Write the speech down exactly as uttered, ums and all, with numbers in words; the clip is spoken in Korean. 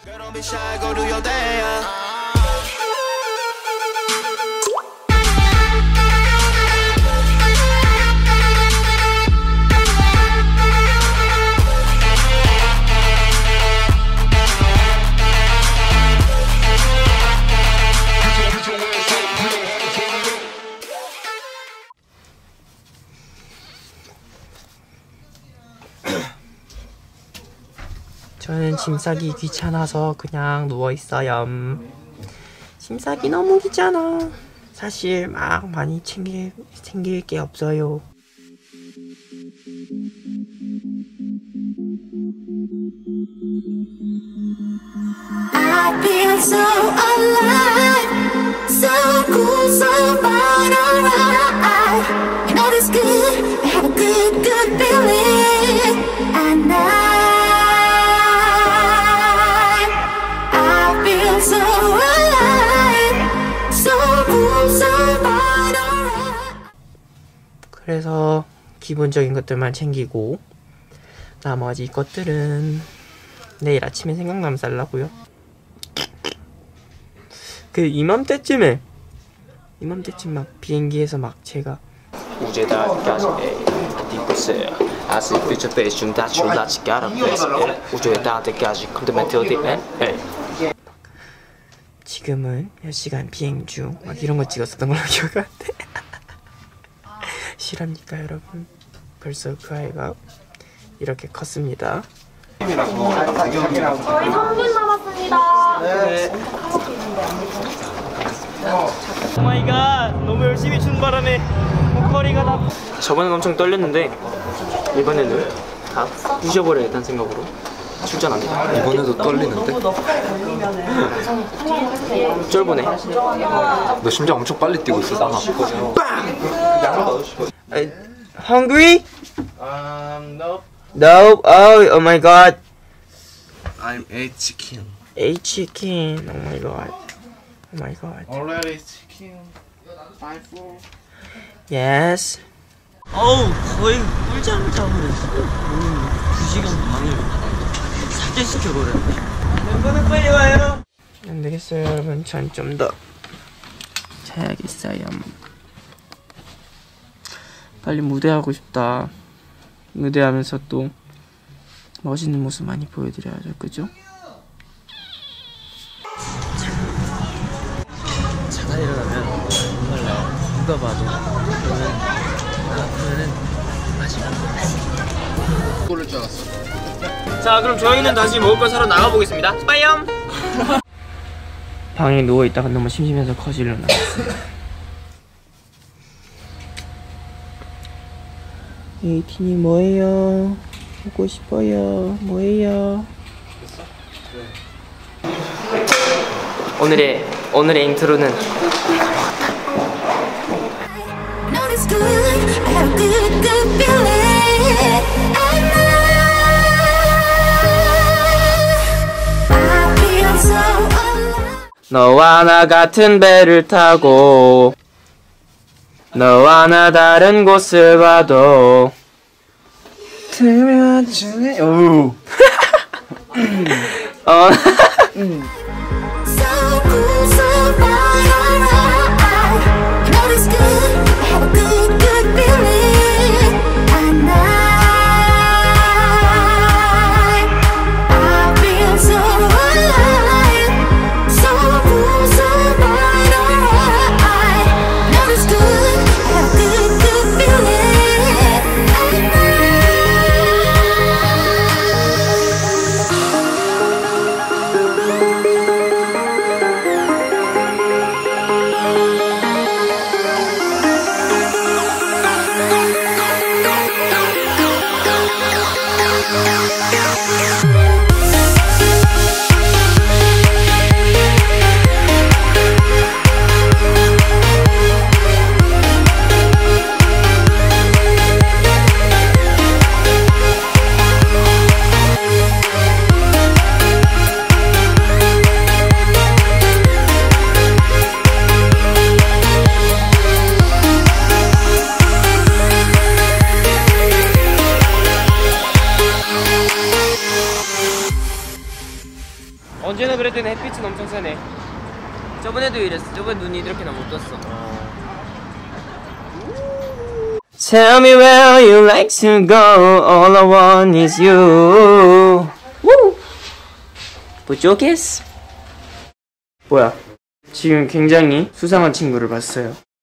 저는 짐 싸기 귀찮아서 그냥 누워있어요. 짐 싸기 너무 귀찮아. 사실 막 많이 챙길, 챙길 게 없어요. I feel so alive, so cool, so fun, alright. You know it's good, I have a good, good feeling. And I So alive, so cool, so fun, alright. 그래서 기본적인 것들만 챙기고 나머지 것들은 내일 아침에 생각나면 살라고요. 그 이맘때쯤에 이맘때쯤 막 비행기에서 막 제가 우제다까지 디고스야 아시 피처 페이스 좀 다치고 다치게 알아보세요. 우제다까지 컴퓨터 디맨 지금은 몇 시간 비행 중 막 이런 거 찍었었던 걸로 기억하는데 실합니까 여러분? 벌써 그 아이가 이렇게 컸습니다. 저희 삼 분 남았습니다. 네. 오마이갓, 너무 열심히 추는 바람에 목걸이가 다. 저번엔 엄청 떨렸는데 이번에는 다 부셔버려야겠다는 생각으로 출전합니다. 이번에도 떨리는데? 쫄보네. 너 심장 엄청 빨리 뛰고 있어. 난 아프거든. Hungry? Um, nope. No. Oh, oh my god. I'm ate chicken. Ate chicken. Oh my god. Oh my god. Already chicken. Five four. Yes. 어우, 거의 꿀잠을 자버렸어. 두 시간 반을 삭제시켜버렸네. 멤버들 빨리 와요. 안 되겠어요, 여러분. 전 좀 더 자야겠어요. 빨리 무대하고 싶다. 무대하면서 또 멋있는 모습 많이 보여드려야죠, 그죠? 자다 일어나면 정말 누가 봐도 저는 그러면은 마지막 꼴을 줄 알았어. 자, 그럼 저희는 다시 먹을 거 사러 나가보겠습니다. 빠이염! 방에 누워있다가 너무 심심해서 거실로 나갔어요. 에이틴이 뭐예요? 보고 싶어요. 뭐예요? 오늘의 오늘의 인트로는 너와 나 같은 배를 타고 너와 나 다른 곳을 봐도 들면 중에 오. 어. 언제나 그래도 햇빛은 엄청 세네. 저번에도 이랬어. 저번에 눈이 이렇게나 못 떴어. Tell me where you like to go. All I want is you. Woo! 부족했어. 뭐야? 지금 굉장히 수상한 친구를 봤어요.